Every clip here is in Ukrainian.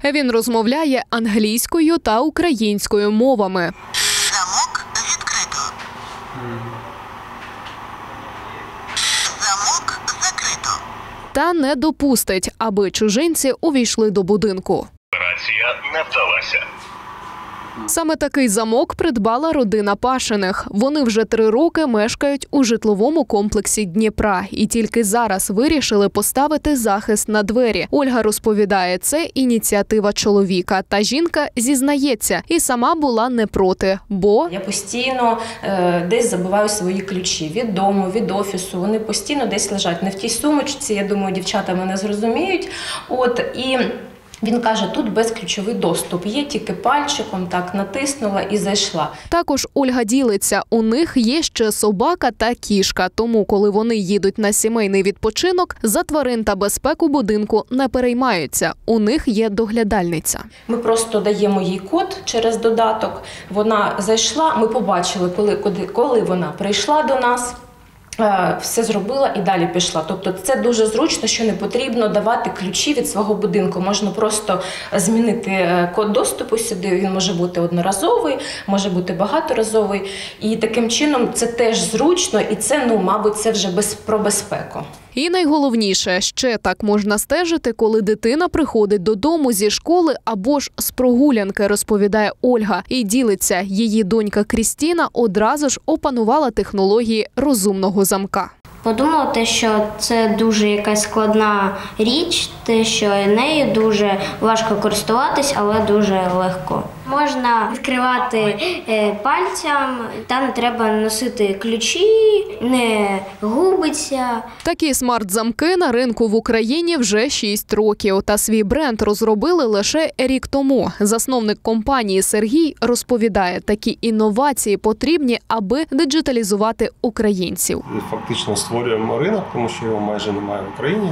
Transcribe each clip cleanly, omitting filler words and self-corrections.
Він розмовляє англійською та українською мовами. Замок відкрито. Замок закрито. Та не допустить, аби чужинці увійшли до будинку. Операція не вдалася. Саме такий замок придбала родина Пашиних. Вони вже 3 роки мешкають у житловому комплексі Дніпра і тільки зараз вирішили поставити захист на двері. Ольга розповідає, це ініціатива чоловіка. Та жінка зізнається і сама була не проти, бо я постійно десь забуваю свої ключі від дому, від офісу. Вони постійно десь лежать. Не в тій сумочці, я думаю, дівчата мене зрозуміють. І він каже, тут безключовий доступ. Є тільки пальчиком, так, натиснула і зайшла. Також Ольга ділиться, у них є ще собака та кішка. Тому, коли вони їдуть на сімейний відпочинок, за тварин та безпеку будинку не переймаються. У них є доглядальниця. Ми просто даємо їй код через додаток. Вона зайшла, ми побачили, коли вона прийшла до нас. Все зробила і далі пішла. Тобто це дуже зручно, що не потрібно давати ключі від свого будинку. Можна просто змінити код доступу сюди, він може бути одноразовий, може бути багаторазовий. І таким чином це теж зручно і це, мабуть, це вже про безпеку. І найголовніше, ще так можна стежити, коли дитина приходить додому зі школи або ж з прогулянки, розповідає Ольга. І ділиться, її донька Крістіна одразу ж опанувала технології розумного замка. Подумала, що це дуже якась складна річ, те, що нею дуже важко користуватись, але дуже легко. Можна відкривати пальцем, та не треба носити ключі, не губиться. Такі смарт-замки на ринку в Україні вже 6 років. Та свій бренд розробили лише рік тому. Засновник компанії Сергій розповідає, такі інновації потрібні, аби диджиталізувати українців. Фактично створюємо ринок, тому що його майже немає в Україні.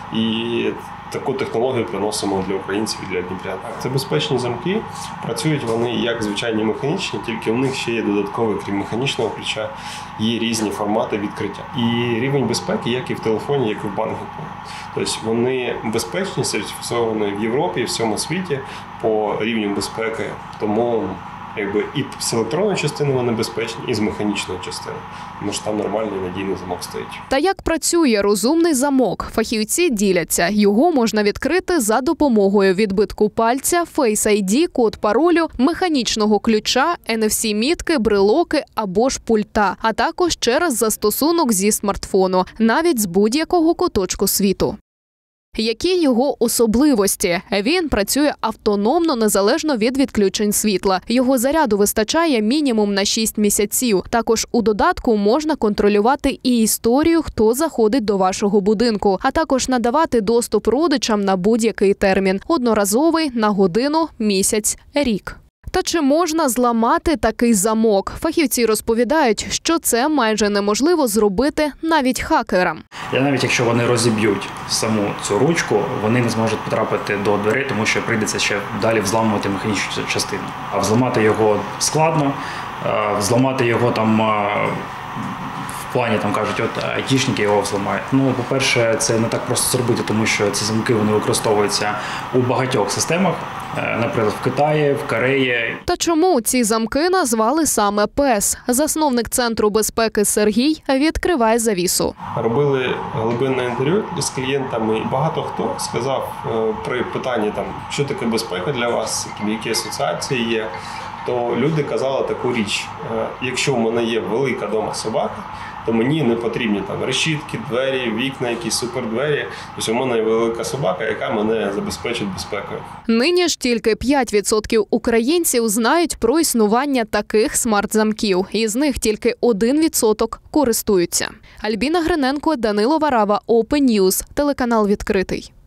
І таку технологію приносимо для українців і для дніпрян. Це безпечні замки. Працюють вони як звичайні механічні, тільки в них ще є додатковий, крім механічного ключа, є різні формати відкриття. І рівень безпеки, як і в телефоні, як і в банку. Тобто вони безпечні, сертифіковані в Європі, в всьому світі по рівню безпеки. Тому і з електронної частини вони безпечні, і з механічної частини. Тому що там нормальний надійний замок стоїть. Та як працює розумний замок? Фахівці діляться. Його можна відкрити за допомогою відбитку пальця, Face ID, код паролю, механічного ключа, NFC-мітки, брелоки або ж пульта, а також через застосунок зі смартфону, навіть з будь-якого куточку світу. Які його особливості? Він працює автономно, незалежно від відключень світла. Його заряду вистачає мінімум на 6 місяців. Також у додатку можна контролювати і історію, хто заходить до вашого будинку, а також надавати доступ родичам на будь-який термін – одноразовий, на годину, місяць, рік. Та чи можна зламати такий замок? Фахівці розповідають, що це майже неможливо зробити навіть хакерам. Навіть якщо вони розіб'ють саму цю ручку, вони не зможуть потрапити до дверей, тому що прийдеться ще далі взламувати механічну частину. А взламати його складно, взламати його там в плані, там кажуть, айтішники його взламають. По-перше, це не так просто зробити, тому що ці замки вони використовуються у багатьох системах. Наприклад, в Китаї, в Кореї. Та чому ці замки назвали саме ПЕС? Засновник Центру безпеки Сергій відкриває завісу. Робили глибинне інтерв'ю з клієнтами, і багато хто сказав при питанні, що таке безпека для вас, які асоціації є, то люди казали таку річ: якщо в мене є велика дома собака, то мені не потрібні решітки, двері, вікна, якісь супердвері. Тобто у мене є велика собака, яка мене забезпечить безпекою. Нині ж тільки 5% українців знають про існування таких смарт-замків. Із них тільки 1% користуються. Альбіна Гриненко, Данило Варава, Open News, телеканал «Відкритий».